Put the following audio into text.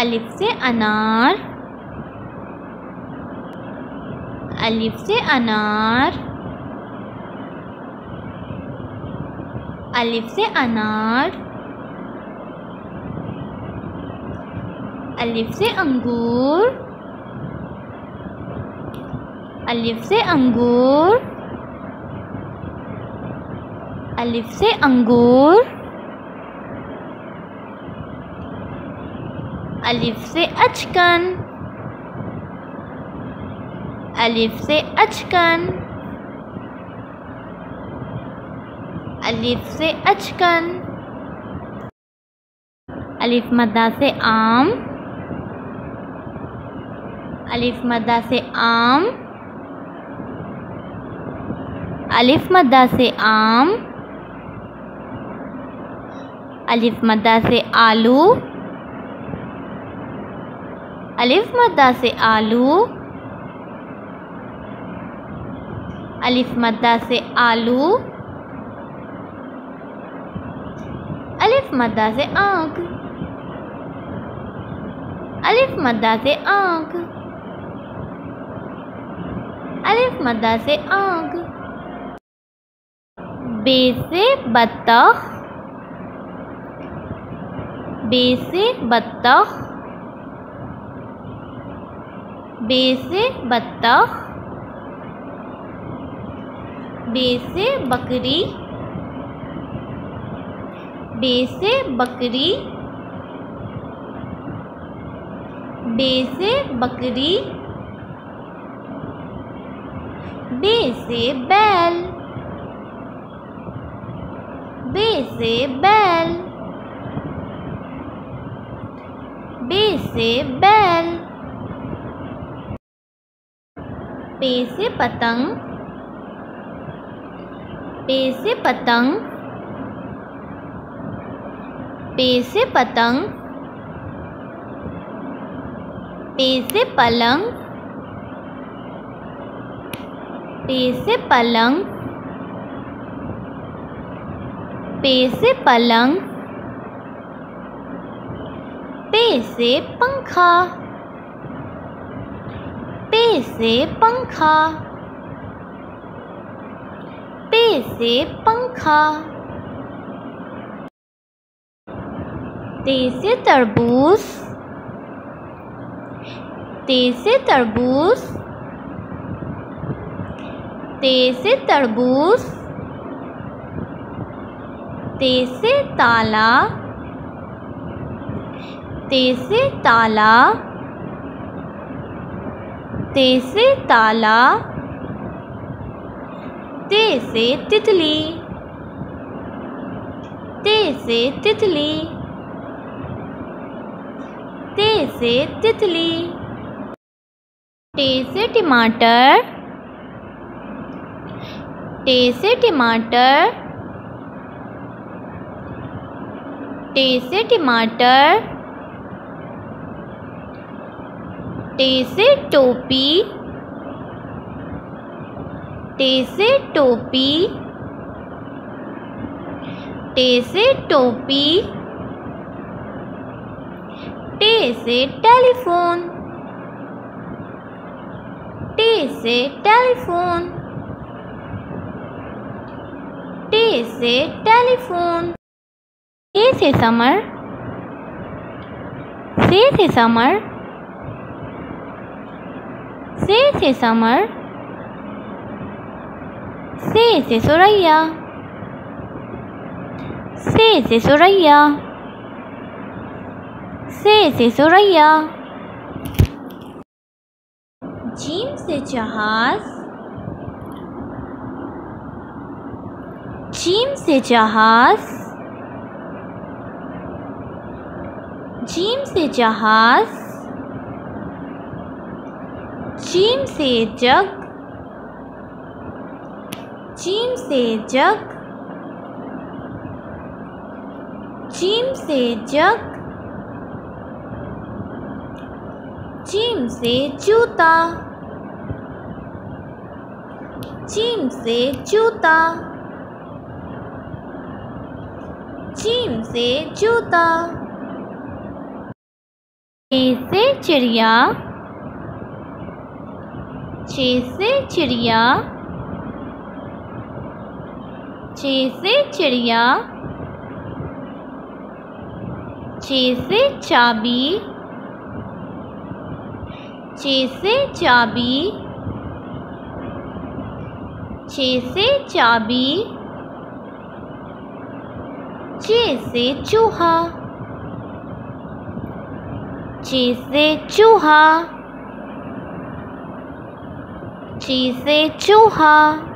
अलिफ से अनार, अलिफ से अनार, अलिफ से अनार, अलिफ से अंगूर, अलिफ से अंगूर, अलिफ से अंगूर, अलिफ से अचकन, अलिफ से अचकन, अलिफ से अचकन, अलिफ मद्दा से आम, अलिफ मद्दा से आम, अलिफ मद्दा से आम, अलिफ मद्दा से आलू, अलिफ मद्दा से आलू, अलिफ मद्दा से आलू, अलिफ मद्दा से आँख, अलिफ मद्दा से आँख, अलिफ मद्दा से आँख। बे से बत्तख, बे से बत्तख, बे से बत्तख, बे से बकरी, बे से बकरी, बे से बकरी, बे से बैल, बे से बैल, बे से बैल। पे से पतंग, पे से पतंग, पे से पतंग, पे से पलंग, पे से पलंग, पे से पलंग, पे से पंखा, पे से पंखा, पे से पंखा। ते से तरबूज, ते से तरबूज, ते से तरबूज, ते से ताला, ते से ताला, ते से ताला, ते से तितली, ते से तितली, ते से तितली। टे से टमाटर, टे से टमाटर, टे से टमाटर, टे से टोपी, टे से टोपी, टे से टोपी, टे से टेलीफोन, टे से टेलीफोन, टे से टेलीफोन। से समर, से समर, से समर, से सुरैया, से सुरैया, से सुरैया। जीम से जहाज, जीम से जहाज, जीम से जहाज, जीम से जग, जीम से जग, जीम से जग, जीम से जूता, जीम से जूता, जीम से जूता। से चिड़िया, से चिड़िया, से चिड़िया, से चाबी, से चाबी, से चाबी, से चूहा, से चूहा, से चूहा।